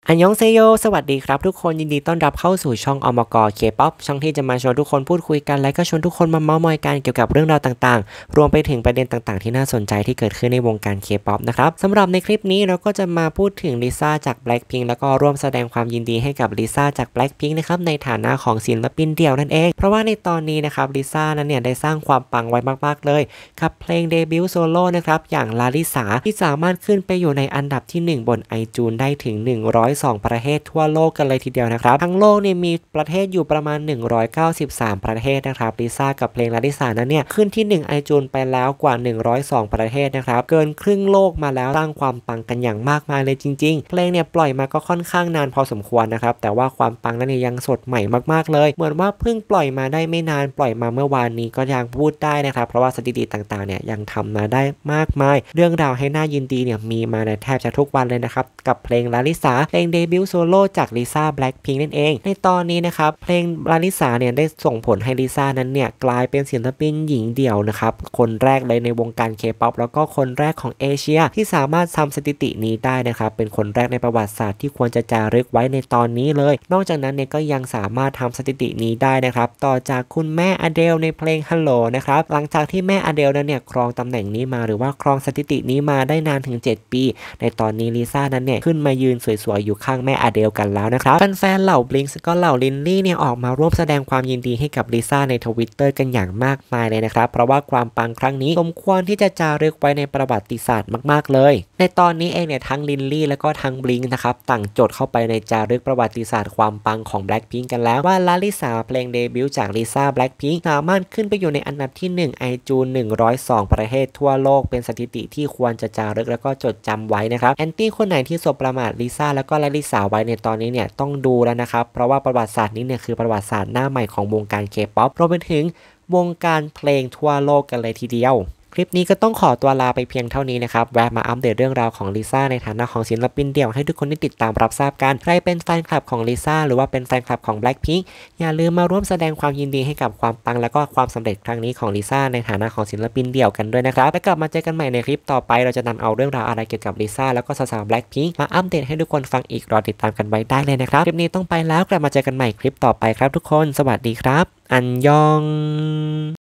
อันยองเซโยสวัสดีครับทุกคนยินดีต้อนรับเข้าสู่ช่องอมกเคป๊อปช่องที่จะมาชวนทุกคนพูดคุยกันและก็ชวนทุกคนมาเม้าท์มอยกันเกี่ยวกับเรื่องราวต่างๆรวมไปถึงประเด็นต่างๆที่น่าสนใจที่เกิดขึ้นในวงการเคป๊อปนะครับสำหรับในคลิปนี้เราก็จะมาพูดถึงลิซ่าจาก Blackpink แล้วก็ร่วมแสดงความยินดีให้กับลิซ่าจาก Blackpink นะครับในฐานะของศิลปินเดี่ยวนั่นเองเพราะว่าในตอนนี้นะครับลิซ่านั้นเนี่ยได้สร้างความปังไว้มากๆเลยกับเพลงเดบิวต์โซโล่นะครับอย่างลาลิสาที่สามารถขึ้นไปอยู่ในอันดับที่1บน iTunes ได้ถึง102ประเทศทั่วโลกกันเลยทีเดียวนะครับทั้งโลกเนี่ยมีประเทศอยู่ประมาณ193ประเทศนะครับลิซ่ากับเพลงลาลิสานั้นเนี่ยขึ้นที่1 iTunes ไปแล้วกว่า102ประเทศนะครับเกินครึ่งโลกมาแล้วสร้างความปังกันอย่างมากมายเลยจริงๆเพลงเนี่ยปล่อยมาก็ค่อนข้างนานพอสมควรนะครับแต่ว่าความปังนั้นเนี่ยยังสดใหม่มากๆเลยเหมือนว่าเพิ่งปล่อยมาได้ไม่นานปล่อยมาเมื่อวานนี้ก็ยังพูดได้นะครับเพราะว่าสถิติต่างๆเนี่ยยังทำมาได้มากมายเรื่องราวให้น่ายินดีเนี่ยมีมาในแทบจะทุกวันเลยนะครับกับเพลงลาลิสาเพลงเดบิวต์โซโล่จากลิซ่า Blackpink นั่นเองในตอนนี้นะครับเพลงลาลิสาเนี่ยได้ส่งผลให้ลิซ่านั้นเนี่ยกลายเป็นศิลปินหญิงเดี่ยวนะครับคนแรกเลยในวงการเคป๊อปแล้วก็คนแรกของเอเชียที่สามารถทำสถิตินี้ได้นะครับเป็นคนแรกในประวัติศาสตร์ที่ควรจะจารึกไว้ในตอนนี้เลยนอกจากนั้นเนี่ยก็ยังสามารถทำสถิตินี้ได้นะครับต่อจากคุณแม่อเดลในเพลง Hello นะครับหลังจากที่แม่อเดลนั้นเนี่ยครองตำแหน่งนี้มาหรือว่าครองสถิตินี้มาได้นานถึง7ปีในตอนนี้ลิซ่านั้นเนี่ยขึ้นมายืนสวยๆอยู่ข้างแม่อเดลกันแล้วนะครับแฟนๆเหล่าบลิงก์ก็เหล่าลินลี่เนี่ยออกมาร่วมแสดงความยินดีให้กับลิซ่าใน Twitter กันอย่างมากมายเลยนะครับเพราะว่าความปังครั้งนี้สมควรที่จะจารึกไว้ในประวัติศาสตร์มากๆเลยในตอนนี้เองเนี่ยทั้งลินลี่และก็ทั้งบลิงก์นะครับต่างจดเข้าไปในจารึกประวัติศาสตร์ความปังของ Blackpink กันแล้วว่าลาลิสาเพลงเดบิวต์จากลิซ่า Blackpink สามารถขึ้นไปอยู่ในอันดับที่1 iTunes 102ประเทศทั่วโลกเป็นสถิติที่ควรจะจารึกแล้วก็จดจำไว้นะครับแอนตี้คนไหนที่สบประมาทลิซ่าแล้วก็ลาลิสาไว้ในตอนนี้เนี่ยต้องดูแล้วนะครับเพราะว่าประวัติศาสตร์นี้เนี่ยคือประวัติศาสตร์หน้าใหม่ของวงการเคป๊อปรวมไปถึงวงการเพลงทั่วโลกกันเลยทีเดียวคลิปนี้ก็ต้องขอตัวลาไปเพียงเท่านี้นะครับแวะมาอัปเดตเรื่องราวของลิซ่าในฐานะของศิลปินเดี่ยวให้ทุกคนได้ติดตามรับทราบกันใครเป็นแฟนคลับของลิซ่าหรือว่าเป็นแฟนคลับของ Blackpink อย่าลืมมาร่วมแสดงความยินดีให้กับความปังและก็ความสำเร็จครั้งนี้ของลิซ่าในฐานะของศิลปินเดี่ยวกันด้วยนะครับแล้วกลับมาเจอกันใหม่ในคลิปต่อไปเราจะนำเอาเรื่องราวอะไรเกี่ยวกับลิซ่าแล้วก็สาวๆ Blackpink มาอัปเดตให้ทุกคนฟังอีกรอติดตามกันไว้ได้เลยนะครับคลิปนี้ต้องไปแล้วกลับมาเจอกันใหม่คลิปต่อไปครับทุกคนสวัสดีครับอันยอง